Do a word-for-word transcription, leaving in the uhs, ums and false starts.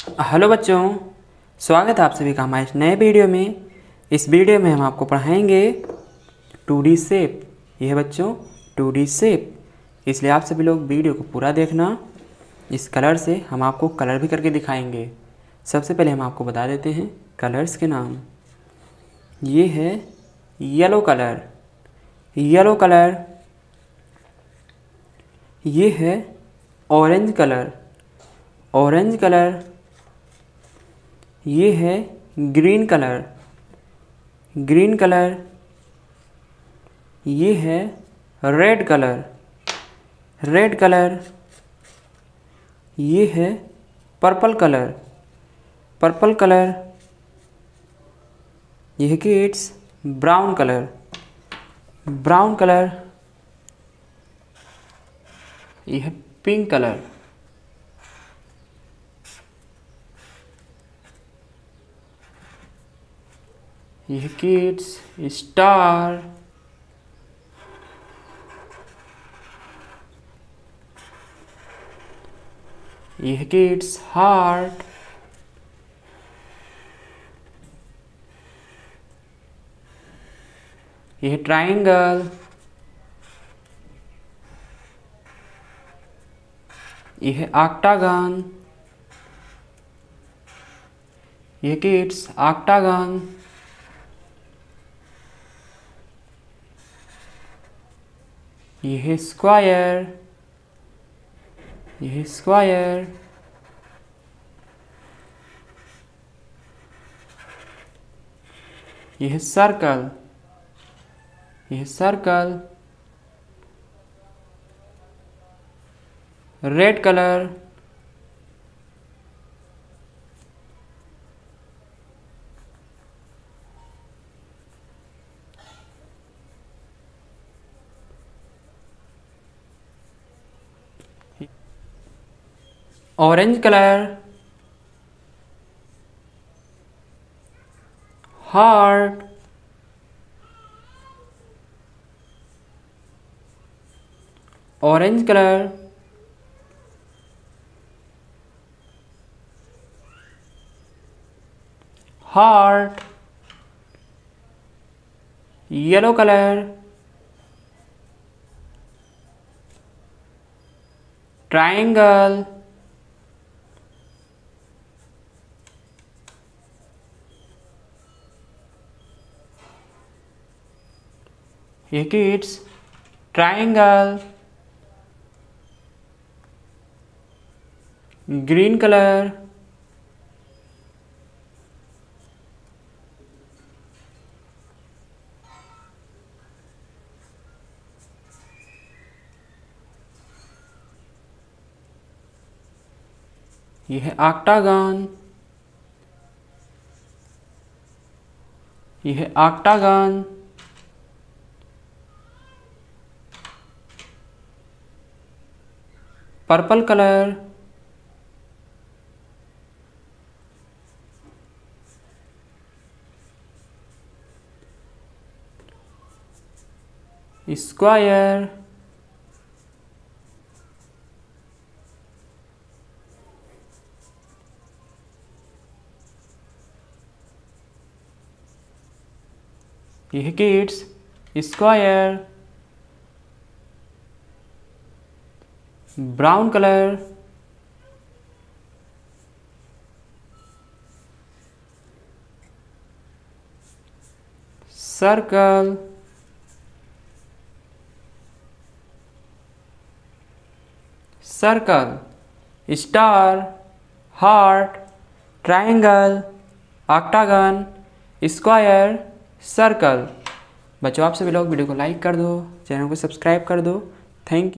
Hello बच्चों, स्वागत है आप सभी का हमारे इस नए वीडियो में। इस वीडियो में हम आपको पढ़ाएंगे टू डी शेप। यह बच्चों टू डी शेप, इसलिए आप सभी लोग वीडियो को पूरा देखना। इस कलर से हम आपको कलर भी करके दिखाएंगे। सबसे पहले हम आपको बता देते हैं कलर्स के नाम। ये है येलो कलर, येलो कलर। ये है ऑरेंज कलर, ऑरेंज कलर। ये है ग्रीन कलर, ग्रीन कलर। ये है रेड कलर, रेड कलर। ये है पर्पल कलर, पर्पल कलर। यह kids brown colour, brown colour. यह पिंक कलर, यह किड्स स्टार। यह किड्स हार्ट। यह ट्रायंगल। यह ऑक्टागन। यह किड्स ऑक्टागन। यह स्क्वायर, यह स्क्वायर। यह सर्कल, यह circle. Red colour, orange colour, heart. Orange colour, heart. Yellow colour, triangle. ये किड्स ट्रायंगल। ग्रीन कलर, यह है ऑक्टागन, यह है ऑक्टागन। Purple colour, square. यह kids square. Brown colour, circle. Circle, star, heart, triangle, octagon, square, circle. बच्चों आप सभी लोग वीडियो को लाइक कर दो, चैनल को सब्सक्राइब कर दो। Thank you.